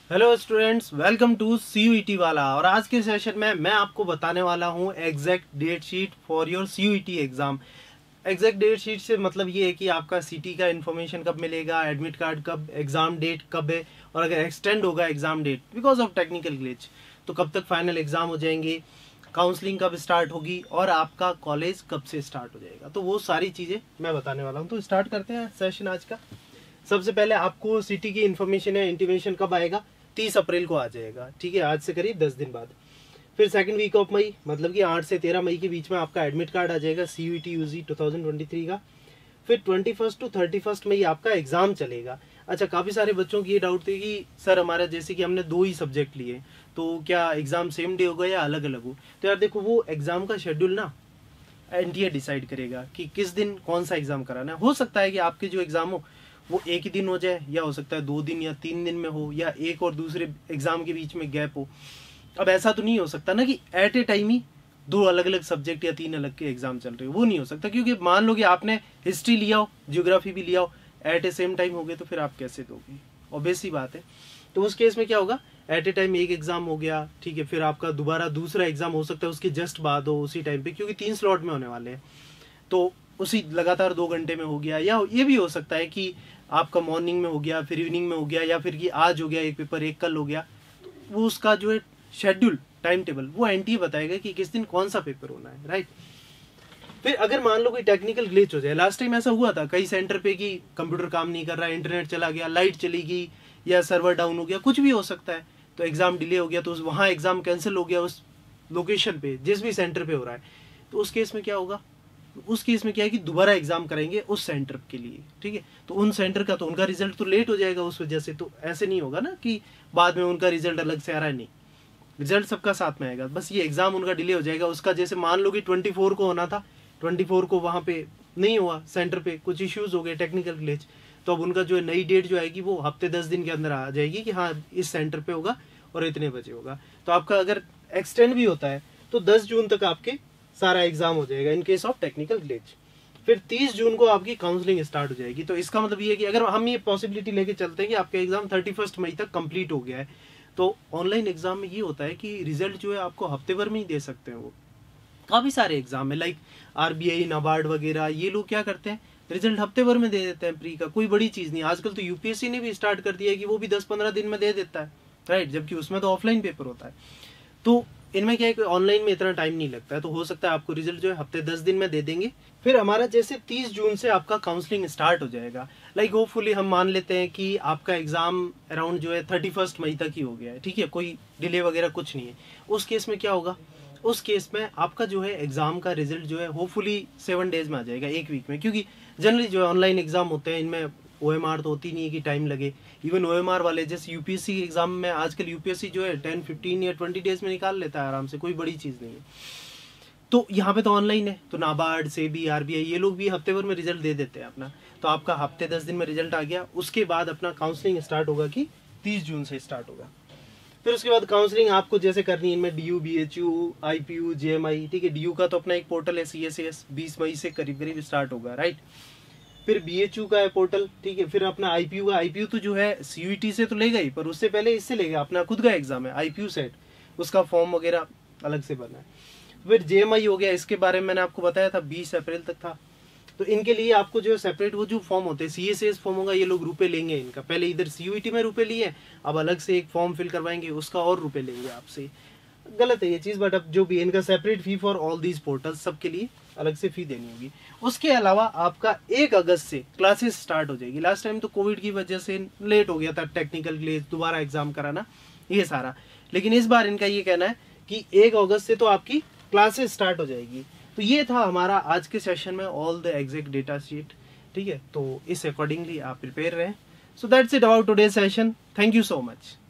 Hello students, welcome to CUET वाला। और आज के सेशन में मैं आपको बताने वाला हूं exact date sheet for your CUET exam. Exact date sheet से मतलब ये है कि आपका सिटी का इन्फॉर्मेशन कब मिलेगा, एडमिट कार्ड कब, एग्जाम डेट कब है, और अगर एक्सटेंड होगा exam date because of technical glitch तो कब तक फाइनल एग्जाम हो जाएंगे, काउंसलिंग कब स्टार्ट होगी और आपका कॉलेज कब से स्टार्ट हो जाएगा। तो वो सारी चीज़ें मैं बताने वाला हूँ। तो स्टार्ट करते हैं सेशन आज का। सबसे पहले आपको सिटी की इन्फॉर्मेशन है, इंटीमेशन कब आएगा, 30 अप्रैल को आ जाएगा। ठीक है, आज से करीब 10 दिन बाद। फिर सेकंड वीक ऑफ मई मतलब कि 8 से 13 मई के बीच में आपका एडमिट कार्ड आ जाएगा सीयूईटी यूजी 2023 का। फिर 21 टू 31 मई आपका एग्जाम चलेगा। अच्छा, काफ़ी सारे बच्चों की ये डाउट थी कि सर हमारा जैसे कि हमने 2 ही सब्जेक्ट लिए तो क्या एग्जाम सेम डे होगा या अलग अलग हो। तो यार देखो, वो एग्जाम का शेड्यूल ना एनटीए डिसाइड करेगा कि किस दिन कौन सा एग्जाम कराना है। हो सकता है कि आपके जो एग्जाम हो वो एक ही दिन हो जाए, या हो सकता है 2 दिन या 3 दिन में हो, या एक और दूसरे एग्जाम के बीच में गैप हो। अब ऐसा तो नहीं हो सकता ना कि एट ए टाइम ही 2 अलग अलग सब्जेक्ट या 3 अलग के एग्जाम चल रहे हो, वो नहीं हो सकता। क्योंकि मान लो कि आपने हिस्ट्री लिया हो, ज्योग्राफी भी लिया हो, एट ए सेम टाइम हो गए तो फिर आप कैसे दोगे, ऑब्वियस सी बात है। तो उस केस में क्या होगा, एट ए टाइम एक एग्जाम हो गया, ठीक है, फिर आपका दोबारा दूसरा एग्जाम हो सकता है उसके जस्ट बाद हो उसी टाइम पे, क्योंकि 3 स्लॉट में होने वाले हैं तो उसी लगातार 2 घंटे में हो गया। या ये भी हो सकता है कि आपका मॉर्निंग में हो गया, फिर इवनिंग में हो गया, या फिर कि आज हो गया एक पेपर, एक कल हो गया। तो वो उसका जो है शेड्यूल, टाइम टेबल, वो एनटीए बताएगा कि किस दिन कौन सा पेपर होना है, राइट। फिर अगर मान लो कोई टेक्निकल ग्लिच हो जाए, लास्ट टाइम ऐसा हुआ था कई सेंटर पे कि कंप्यूटर काम नहीं कर रहा, इंटरनेट चला गया, लाइट चली गई, या सर्वर डाउन हो गया, कुछ भी हो सकता है। तो एग्जाम डिले हो गया, तो वहाँ एग्जाम कैंसिल हो गया उस लोकेशन पे जिस भी सेंटर पे हो रहा है। तो उस केस में क्या होगा, उस केस में क्या है कि दोबारा एग्जाम कराएंगे उस सेंटर के लिए, ठीक है। तो उन सेंटर का तो उनका रिजल्ट तो लेट हो जाएगा उस वजह से। तो ऐसे नहीं होगा ना कि बाद में उनका रिजल्ट अलग से आ रहा है, नहीं, रिजल्ट सबका साथ में आएगा, बस ये एग्जाम उनका डिले हो जाएगा। उसका जैसे मान लो कि 24 को होना था, 24 को वहां पे नहीं हुआ, सेंटर पे कुछ इश्यूज हो गए, टेक्निकल ग्लिच, तो अब उनका जो है नई डेट जो आएगी वो हफ्ते 10 दिन के अंदर आ जाएगी कि हाँ इस सेंटर पे होगा और इतने बजे होगा। तो आपका अगर एक्सटेंड भी होता है तो 10 जून तक आपके सारा एग्जाम हो जाएगा in case of technical glitch. फिर 30 जून को आपकी काउंसलिंग स्टार्ट हो जाएगी। तो इसका मतलब ये है कि अगर हम ये पॉसिबिलिटी लेके चलते हैं कि आपका एग्जाम 31 मई तक कंप्लीट हो गया है, तो ऑनलाइन एग्जाम में ये होता है कि रिजल्ट जो है आपको हफ्ते भर में ही दे सकते हैं। वो काफी सारे एग्जाम है लाइक आरबीआई, नाबार्ड वगैरह, ये लोग क्या करते हैं, रिजल्ट हफ्ते भर में दे देते हैं प्री का, कोई बड़ी चीज नहीं। आजकल तो यूपीएससी ने भी स्टार्ट कर दिया है कि वो भी 10-15 दिन में दे देता है, राइट, जबकि उसमें तो ऑफलाइन पेपर होता है। तो इनमें क्या है कि ऑनलाइन में इतना टाइम नहीं लगता है, तो हो सकता है आपको रिजल्ट जो है हफ्ते 10 दिन में दे देंगे। फिर हमारा जैसे 30 जून से आपका काउंसलिंग स्टार्ट हो जाएगा। लाइक होपफुली हम मान लेते हैं कि आपका एग्जाम अराउंड जो है 31 मई तक ही हो गया है, ठीक है, कोई डिले वगैरह कुछ नहीं है। उस केस में क्या होगा, उस केस में आपका जो है एग्जाम का रिजल्ट जो है होपफुली 7 डेज में आ जाएगा, एक वीक में। क्योंकि जनरली जो है ऑनलाइन एग्जाम होते हैं इनमें ओएमआर तो होती नहीं है कि टाइम लगे। इवन ओएमआर वाले जैसे यूपीएससी एग्जाम में आजकल यूपीएससी जो है 10, 15 या 20 डेज में निकाल लेता है आराम से, कोई बड़ी चीज नहीं है। तो यहाँ पे तो ऑनलाइन है, तो नाबार्ड, सेबी, आरबीआई ये लोग भी हफ्ते भर में रिजल्ट दे देते हैं अपना। तो आपका हफ्ते 10 दिन में रिजल्ट आ गया, उसके बाद अपना काउंसलिंग स्टार्ट होगा कि 30 जून से स्टार्ट होगा। फिर उसके बाद काउंसलिंग आपको जैसे करनी है इनमें डीयू, बीएचयू, आईपीयू, जेएमआई, ठीक है। डीयू का तो अपना एक पोर्टल है सीएसएस, 20 मई से करीब करीब स्टार्ट होगा, राइट। फिर बीएचयू का है पोर्टल, ठीक है। फिर अपना आईपीयू का, आईपीयू तो जो है सीयूईटी से तो लेगा ही, पर उससे पहले इससे लेगा, अपना खुद का एग्जाम है आईपीयू सेट, उसका फॉर्म वगैरह अलग से भरना है। फिर जेएमआई हो गया, इसके बारे में मैंने आपको बताया था 20 अप्रैल तक था। तो इनके लिए आपको जो है सेपरेट वो जो फॉर्म होते हैं, सीएसएस फॉर्म होगा, ये लोग रुपए लेंगे इनका। पहले इधर सीयूईटी में रुपए लिए, अब अलग से एक फॉर्म फिल करवाएंगे, उसका और रुपए लेंगे आपसे। गलत है ये चीज, बट अब जो भी इनका separate fee for all these portals, सबके लिए अलग से फी देनी होगी। उसके अलावा आपका 1 अगस्त से क्लासेस स्टार्ट हो जाएगी। लास्ट टाइम तो कोविड की वजह से लेट हो गया था टेक्निकल ग्लिच, दोबारा एग्जाम कराना ये सारा। लेकिन इस बार इनका ये कहना है कि 1 अगस्त से तो आपकी क्लासेस स्टार्ट हो जाएगी। तो ये था हमारा आज के सेशन में all the exact data sheet, ठीक है। तो इस अकॉर्डिंगली आप प्रिपेयर रहें। So that's it about today's session. Thank you so much.